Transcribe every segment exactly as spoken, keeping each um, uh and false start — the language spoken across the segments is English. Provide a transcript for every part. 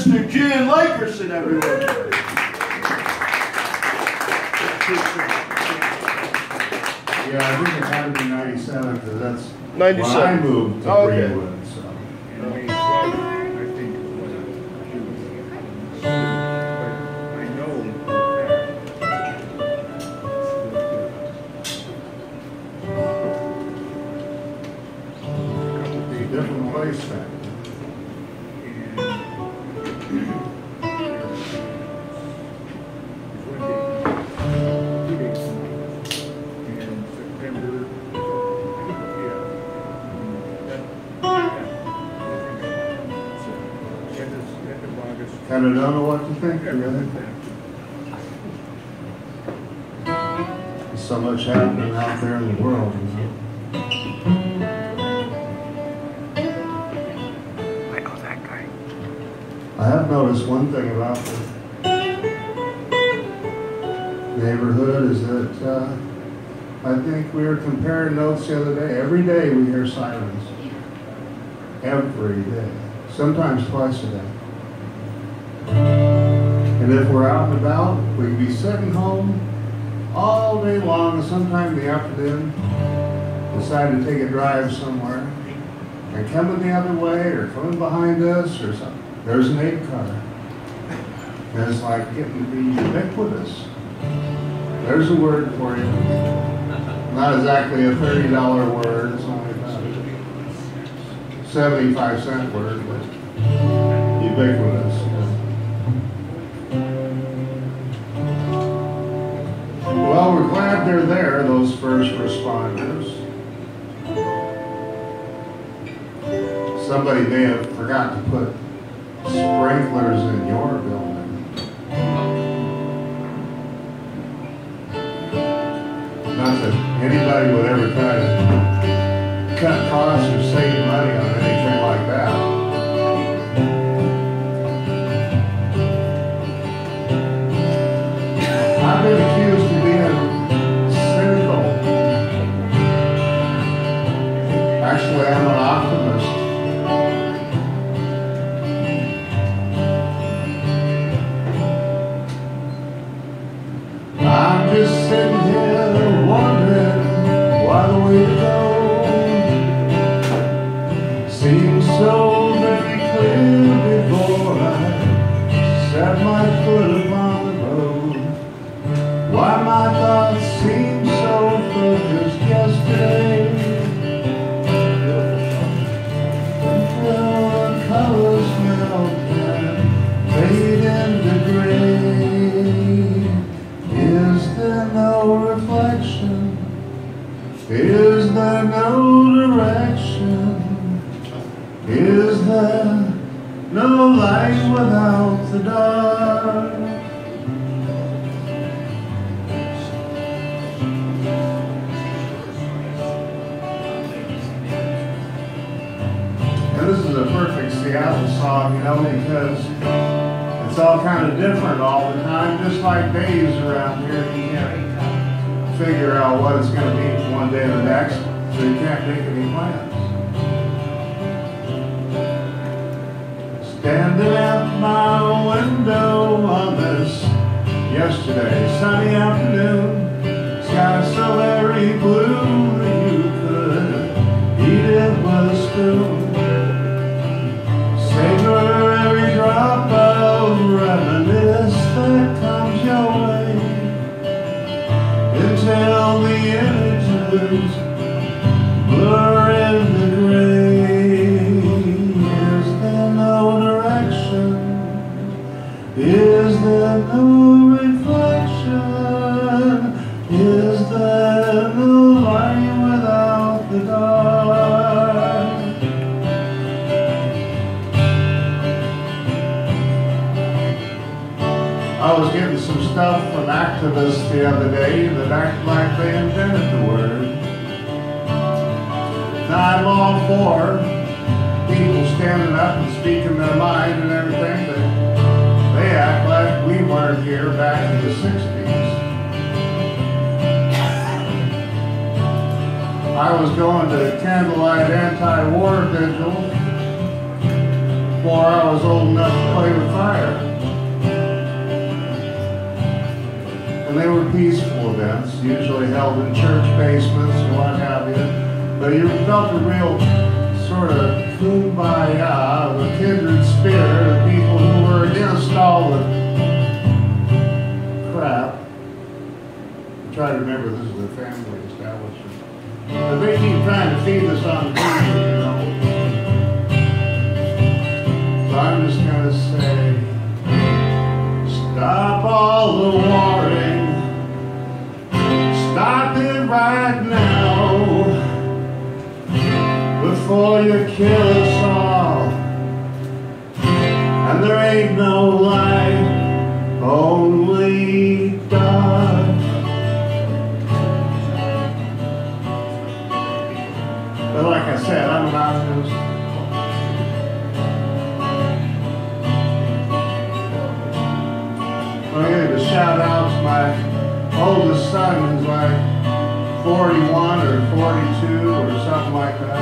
Mister Jan Lakerson, everyone. Yeah, I think it had to be ninety-seven because that's ninety-seven. when I moved to Oh, okay. Greenwood. So. Different place back then. Kind of don't know what to think, really. There's so much happening out there in the world, you know. I know that guy. I have noticed one thing about the neighborhood is that uh, I think we were comparing notes the other day. Every day we hear sirens. Every day. Sometimes twice a day. And if we're out and about, we can be sitting home all day long, and sometime in the afternoon, decide to take a drive somewhere, and coming the other way, or coming behind us, or something, there's an eight car. And it's like getting to be ubiquitous. There's a word for you. Not exactly a thirty dollar word, it's only about a seventy-five cent word, but ubiquitous. Well, we're glad they're there, those first responders. Somebody may have forgot to put sprinklers in your building. Not that anybody would ever try to cut costs or save money on anything like that. I've been accused of being cynical. Actually, I'm an optimist. I'm just sitting here wondering why the way to go seems so very clear before I set my foot upon the road. Why my thoughts seem so focused yesterday, until the colors melt and fade into gray. Is there no reflection? Is there no direction? Is there no light without the dark? And this is a perfect Seattle song, you know, because it's all kind of different all the time, just like days around here. You can't figure out what it's going to be from one day to the next, so you can't make any plans. Standing at my window on this yesterday sunny afternoon, sky so very blue that you could eat it with a spoon. Savor every drop of reminiscence that comes your way, until the images blur into gray. Is there no direction? Is there no reflection? Is there no light without the dark? I was getting some stuff from activists the other day that act like they invented the word. Now I'm all for people standing up and speaking their mind and everything, but they act like we weren't here back in the sixties. I was going to candlelight anti-war vigil before I was old enough to play with fire. events, usually held in church basements and what have you. But you felt a real sort of kumbaya, the kindred spirit of people who were against all the crap. I try to remember this is a family establishment. But they keep trying to feed us on T V, you know. So I'm just going to say, stop all the warring. Stop it right now before you kill us all. And there ain't no light, only dark. But like I said, I'm an optimist. I'm going to shout out to my oldest son, who's like forty-one or forty-two or something like that.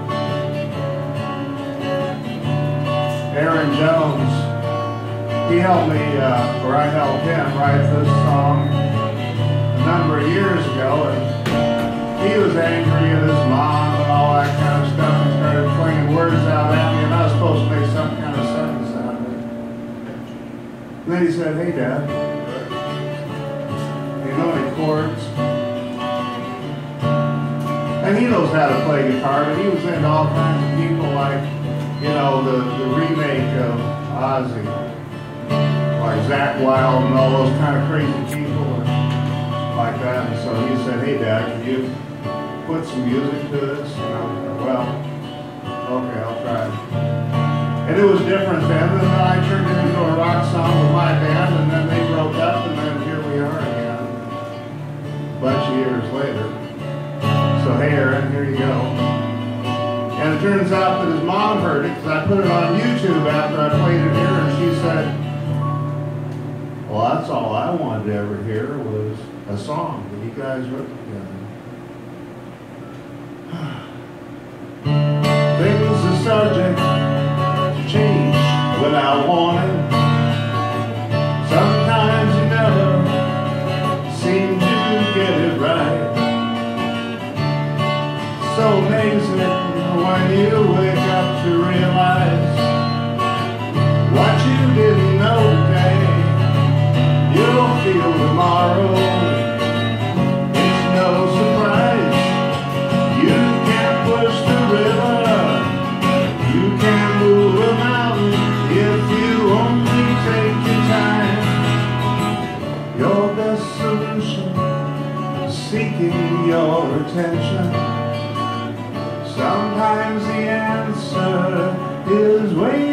Aaron Jones. He helped me, uh, or I helped him write this song a number of years ago, and he was angry at his mom and all that kind of stuff, and started flinging words out at me, and I was supposed to make some kind of sentence out of it. And then he said, "Hey, Dad, you know any chords?" And he knows how to play guitar, but he was into all kinds of people like, you know, the, the remake of Ozzy, like Zakk Wylde and all those kind of crazy people like that. And so he said, "Hey, Dad, can you put some music to this?" And I was like, "Well, okay, I'll try." And it was different then, and then I turned it into a rock song with my band, and then they broke up, and then here we are again, a bunch of years later. So hey, Aaron, here you go. And it turns out that his mom heard it, because I put it on YouTube after I played it here, and she said, "Well, that's all I wanted to ever hear was a song that you guys wrote together." Things are subject to change without warning. Sometimes you never seem to get it right. So amazing when you wake up to realize what you didn't know today, you'll feel tomorrow. It's no surprise. You can't push the river, you can't move a mountain if you only take your time. Your best solution is seeking your attention. Sometimes the answer is waiting.